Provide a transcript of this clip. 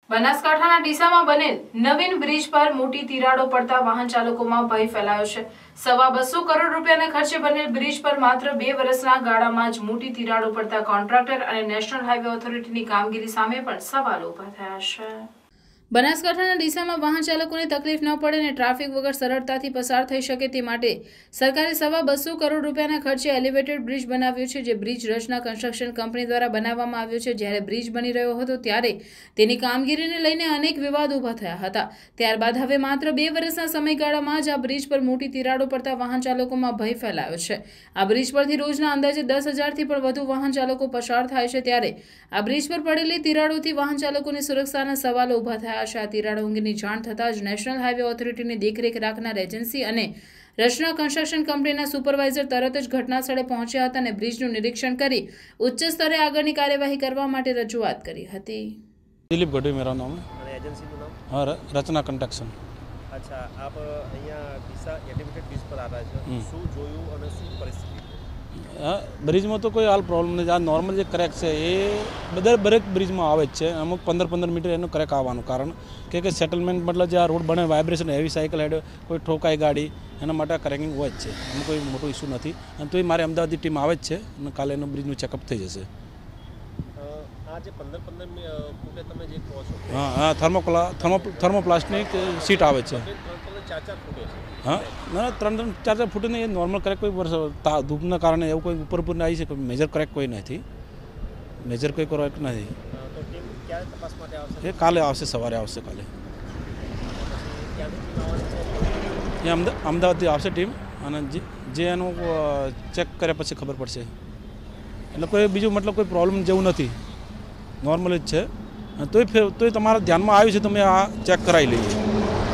બનાસકાંઠાના ડીસામાં બનેલ નવીન બ્રિજ પર મોટી તિરાડો પડતા વાહન ચાલકોમાં ભય ફેલાયો છે। 250 કરોડ રૂપિયાના ખર્ચે બનેલ બ્રિજ પર માત્ર 2 વર્ષના ગાળામાં જ મોટી તિરાડો પડતા કોન્ટ્રાક્ટર અને નેશનલ હાઈવે ઓથોરિટીની કામગીરી સામે પણ સવાલો ઉભા થયા છે। બનાસકાંઠાના ડીસામાં વાહન ચાલકોને તકલીફ ન પડે અને ટ્રાફિક વગર સરળતાથી પસાર થઈ શકે તે માટે સરકારે 250 કરોડ રૂપિયાના ખર્ચે એલિવેટેડ બ્રિજ બનાવ્યો છે, જે બ્રિજ રચના કન્સ્ટ્રક્શન કંપની દ્વારા બનાવવામાં આવ્યો છે। જ્યારે બ્રિજ બની રહ્યો હતો ત્યારે તેની કામગીરીને લઈને અનેક વિવાદ ઊભા થયા હતા। ત્યારબાદ હવે માત્ર 2 વર્ષના સમયગાળામાં જ આ બ્રિજ પર મોટી તિરાડો પડતા વાહન ચાલકોમાં ભય ફેલાયો છે। આ બ્રિજ પરથી રોજના અંદાજે 10,000થી પણ વધુ વાહન ચાલકો પસાર થાય છે, ત્યારે આ બ્રિજ પર પડેલી તિરાડોથી વાહન ચાલકોની સુરક્ષાના સવાલો ઊભા થયા। આ તિરાડો અંગેની જાણ થતાં જ નેશનલ હાઈવે ઓથોરિટીની દેખરેખ રાખનાર એજન્સી અને રચના કન્સ્ટ્રક્શન કંપનીના સુપરવાઇઝર તરત જ ઘટના સ્થળે પહોંચ્યા હતા અને બ્રિજનું નિરીક્ષણ કરી ઉચ્ચ સ્તરે આગળની કાર્યવાહી કરવા માટે રજૂઆત કરી હતી। दिलीप गढ़वी मेरा नाम है। एजेंसी का नाम? हाँ, रचना कंस्ट्रक्शन। अच्छा, आप અહીંયા ડીસા એલિવેટેડ બ્રિજ પર આવ્યા છો, શું જોયું અને શું પરિસ્થિતિ? બ્રિજમાં તો કોઈ હાલ પ્રોબ્લેમ નથી। આ નોર્મલ જે ક્રેક છે એ દરેક બ્રિજમાં આવે જ છે। અમુક 15 મીટર એનું ક્રેક આવવાનું કારણ કે સેટલમેન્ટ મતલબ જે આ રોડ બને વાઇબ્રેશન હેવી સાયકલ હેડ કોઈ ઠોકાઈ ગાડી એના માટે આ ક્રેકિંગ હોય જ છે। એનું કોઈ મોટું ઇસ્યુ નથી અને તોય મારે અમદાવાદની ટીમ આવે જ છે અને કાલે એનું બ્રિજનું ચેકઅપ થઈ જશે। આ જે 15 ફૂટે તમે જે કહો છો, હા, થર્મોપ્લાસ્ટની સીટ આવે છે। 3-4 ફૂટે છે? हाँ ना 3-4 फुट नहीं, ये नॉर्मल क्रैक कोई धूपना कारण એવું કોઈ ઉપર આવી છે, કોઈ મેજર ક્રેક કોઈ નથી, મેજર કોઈ ક્રેક નથી। તો ટીમ ક્યારે તપાસ માટે આવશે? એ કાલે આવશે, સવારે આવશે કાલે। એ અમદાવાદથી આવશે ટીમ અને જે એનું ચેક કર્યા પછી ખબર પડશે। એટલે કોઈ બીજું મતલબ કોઈ પ્રોબ્લેમ જેવું નથી, નોર્મલ જ છે। તોય તમારા ધ્યાનમાં આવ્યું છે, તમે આ ચેક કરાવી લઈએ।